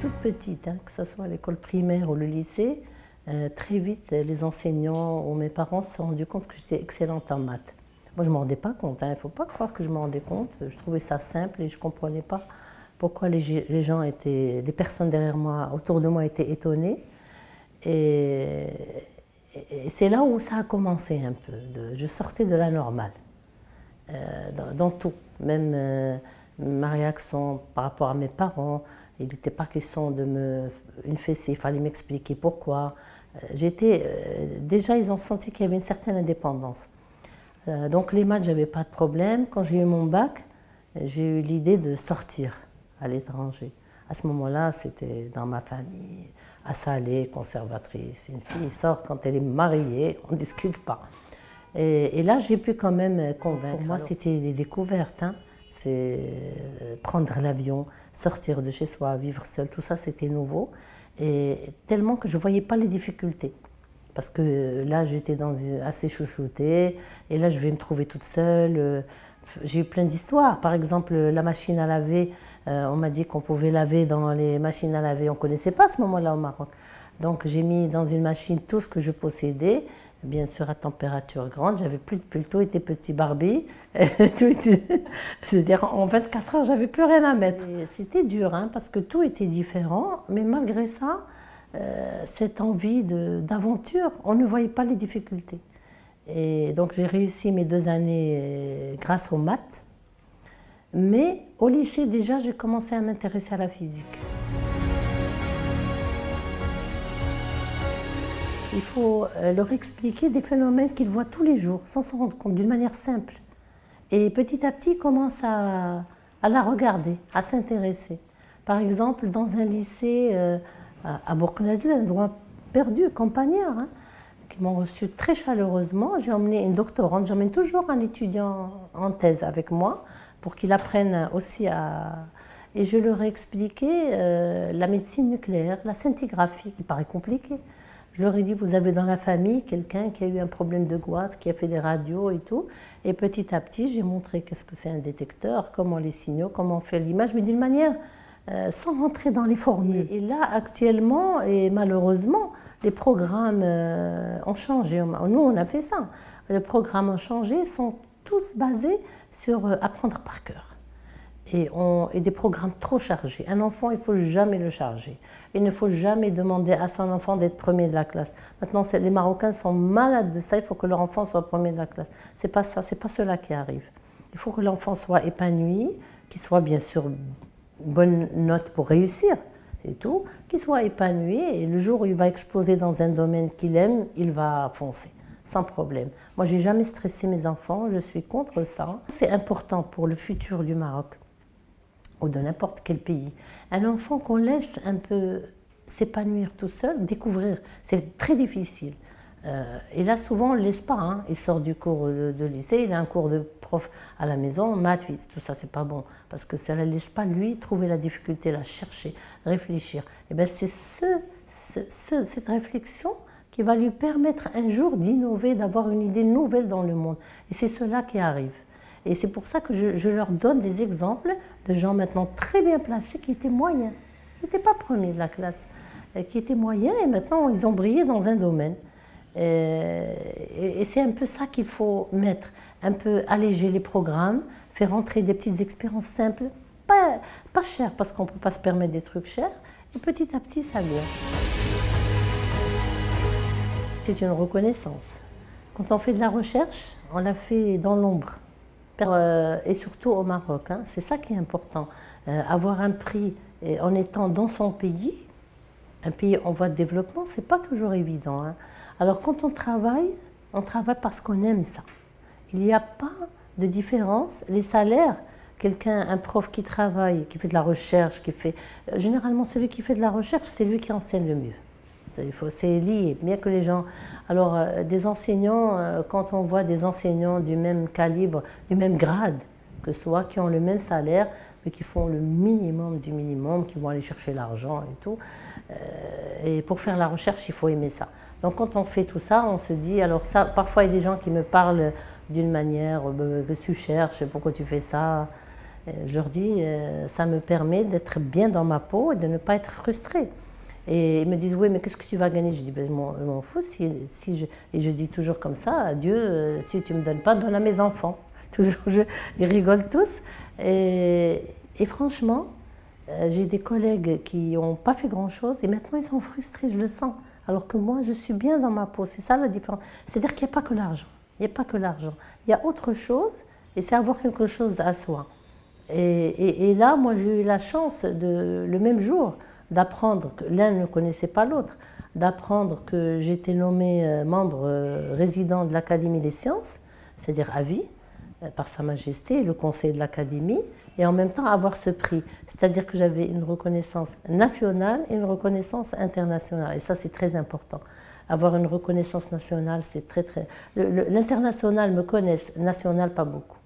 toute petite, hein, que ce soit à l'école primaire ou le lycée, très vite, les enseignants ou mes parents se sont rendus compte que j'étais excellente en maths. Moi, je ne me rendais pas compte, il ne faut pas croire que je me rendais compte. Je trouvais ça simple et je ne comprenais pas pourquoi les gens étaient, les personnes derrière moi, autour de moi, étaient étonnées. Et c'est là où ça a commencé un peu. Je sortais de la normale, dans tout. Même ma réaction par rapport à mes parents, il n'était pas question de me une fessée, il fallait m'expliquer pourquoi. Déjà, ils ont senti qu'il y avait une certaine indépendance. Donc les maths, j'avais pas de problème. Quand j'ai eu mon bac, j'ai eu l'idée de sortir à l'étranger. À ce moment-là, c'était dans ma famille. Assa, elle est conservatrice. Une fille sort quand elle est mariée, on ne discute pas. Et là, j'ai pu quand même convaincre. Pour moi, c'était des découvertes. Hein. C'est prendre l'avion, sortir de chez soi, vivre seul, tout ça, c'était nouveau. Et tellement que je ne voyais pas les difficultés. Parce que là, j'étais assez chouchoutée, et là, je vais me trouver toute seule. J'ai eu plein d'histoires. Par exemple, la machine à laver, on m'a dit qu'on pouvait laver dans les machines à laver. On ne connaissait pas à ce moment-là au Maroc. Donc, j'ai mis dans une machine tout ce que je possédais, bien sûr à température grande. J'avais plus de pull, tout était petit Barbie. C'est-à-dire, en 24 heures, j'avais plus rien à mettre. C'était dur, hein, parce que tout était différent, mais malgré ça, cette envie d'aventure, on ne voyait pas les difficultés. Et donc j'ai réussi mes 2 années grâce aux maths, mais au lycée déjà j'ai commencé à m'intéresser à la physique. Il faut leur expliquer des phénomènes qu'ils voient tous les jours, sans s'en rendre compte, d'une manière simple. Et petit à petit, ils commencent à la regarder, à s'intéresser. Par exemple, dans un lycée à Bourg-en-Hadj, un endroit perdu, campagnard, hein, qui m'ont reçu très chaleureusement. J'ai emmené une doctorante, j'emmène toujours un étudiant en thèse avec moi pour qu'il apprenne aussi à... Et je leur ai expliqué la médecine nucléaire, la scintigraphie, qui paraît compliquée. Je leur ai dit, vous avez dans la famille quelqu'un qui a eu un problème de goitre, qui a fait des radios et tout. Et petit à petit, j'ai montré qu'est-ce que c'est un détecteur, comment les signaux, comment on fait l'image, mais d'une manière sans rentrer dans les formules. Et là, actuellement, et malheureusement, les programmes ont changé. Nous, on a fait ça. Les programmes ont changé, sont tous basés sur apprendre par cœur. Et des programmes trop chargés. Un enfant, il ne faut jamais le charger. Il ne faut jamais demander à son enfant d'être premier de la classe. Maintenant, les Marocains sont malades de ça. Il faut que leur enfant soit premier de la classe. C'est pas ça, c'est pas cela qui arrive. Il faut que l'enfant soit épanoui, qu'il soit bien sûr bonne note pour réussir, c'est tout, qu'il soit épanoui et le jour où il va exploser dans un domaine qu'il aime, il va foncer, sans problème. Moi, j'ai jamais stressé mes enfants, je suis contre ça. C'est important pour le futur du Maroc ou de n'importe quel pays. Un enfant qu'on laisse un peu s'épanouir tout seul, découvrir, c'est très difficile. Et là, souvent, on ne le laisse pas. Hein. Il sort du cours de lycée, il a un cours de prof à la maison, maths, tout ça, c'est pas bon. Parce que ça ne laisse pas, lui, trouver la difficulté, la chercher, réfléchir. Et bien, c'est cette réflexion qui va lui permettre un jour d'innover, d'avoir une idée nouvelle dans le monde. Et c'est cela qui arrive. Et c'est pour ça que je leur donne des exemples de gens maintenant très bien placés qui étaient moyens, qui n'étaient pas premiers de la classe, qui étaient moyens et maintenant ils ont brillé dans un domaine. Et c'est un peu ça qu'il faut mettre, un peu alléger les programmes, faire rentrer des petites expériences simples, pas chères parce qu'on ne peut pas se permettre des trucs chers, et petit à petit ça vient. C'est une reconnaissance. Quand on fait de la recherche, on la fait dans l'ombre. Et surtout au Maroc, hein, c'est ça qui est important. Avoir un prix en étant dans son pays, un pays en voie de développement, c'est pas toujours évident. Hein. Alors quand on travaille parce qu'on aime ça. Il n'y a pas de différence. Les salaires, un prof qui travaille, qui fait de la recherche, généralement celui qui fait de la recherche, c'est lui qui enseigne le mieux. C'est lié, bien que les gens... Alors, des enseignants, quand on voit des enseignants du même calibre, du même grade que soi, qui ont le même salaire, mais qui font le minimum du minimum, qui vont aller chercher l'argent et tout, et pour faire la recherche, il faut aimer ça. Donc, quand on fait tout ça, on se dit... Alors, ça, parfois, il y a des gens qui me parlent d'une manière, que tu cherches, pourquoi tu fais ça? Je leur dis, ça me permet d'être bien dans ma peau et de ne pas être frustrée. Et ils me disent, oui, mais qu'est-ce que tu vas gagner? Je dis, ben, je m'en fous. Et je dis toujours comme ça, Dieu, si tu ne me donnes pas, donne à mes enfants. Toujours, ils rigolent tous. Et franchement, j'ai des collègues qui n'ont pas fait grand-chose et maintenant ils sont frustrés, je le sens. Alors que moi, je suis bien dans ma peau. C'est ça la différence. C'est-à-dire qu'il n'y a pas que l'argent. Il n'y a pas que l'argent. Il y a autre chose et c'est avoir quelque chose à soi. Et là, moi, j'ai eu la chance, le même jour, d'apprendre que l'un ne connaissait pas l'autre, d'apprendre que j'étais nommée membre résident de l'Académie des sciences, c'est-à-dire à vie, par Sa Majesté, le conseil de l'Académie, et en même temps avoir ce prix. C'est-à-dire que j'avais une reconnaissance nationale et une reconnaissance internationale. Et ça, c'est très important. Avoir une reconnaissance nationale, c'est très, très... L'international me connaissent, national, pas beaucoup.